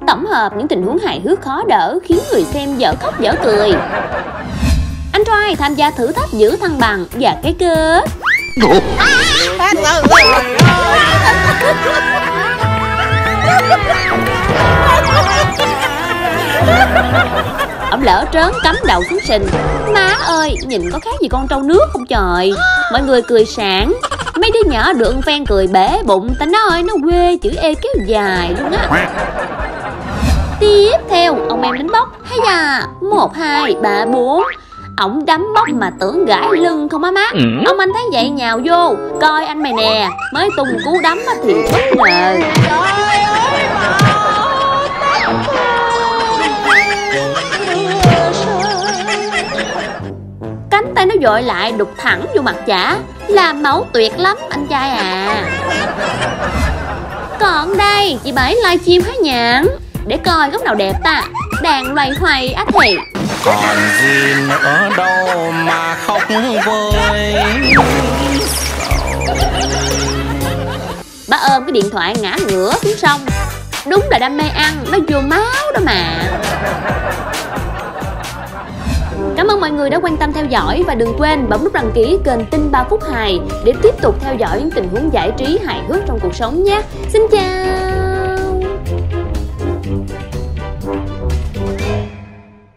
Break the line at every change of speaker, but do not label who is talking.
tổng hợp những tình huống hài hước khó đỡ khiến người xem dở khóc dở cười. Anh Troy tham gia thử thách giữ thăng bằng và cái kết. Ông lỡ trớn cắm đầu xuống sình. Má ơi, nhìn có khác gì con trâu nước không trời. Mọi người cười sảng. Mấy đứa nhỏ được phen cười bể bụng. Ta nói nó quê chữ E kéo dài luôn á. Tiếp theo, ông em đánh bốc. Hay da, 1, 2, 3, 4. Ổng đấm bốc mà tưởng gãi lưng không á má. Ông anh thấy vậy nhào vô. Coi anh mày nè, mới tung cú đấm thì bất ngờ. Cánh tay nó dội lại đục thẳng vô mặt chả. Làm mẫu tuyệt lắm anh trai à. Còn đây, chị Bảy livestream hái nhãn. Để coi góc nào đẹp ta. Đàn loay hoay á thì.
Còn gì nữa đâu mà khóc vơi.
Bà ôm cái điện thoại ngã ngửa xuống sông. Đúng là đam mê ăn, nó vô máu đó mà. Cảm ơn mọi người đã quan tâm theo dõi và đừng quên bấm nút đăng ký kênh Tin 3 Phút Hài để tiếp tục theo dõi những tình huống giải trí hài hước trong cuộc sống nhé. Xin chào.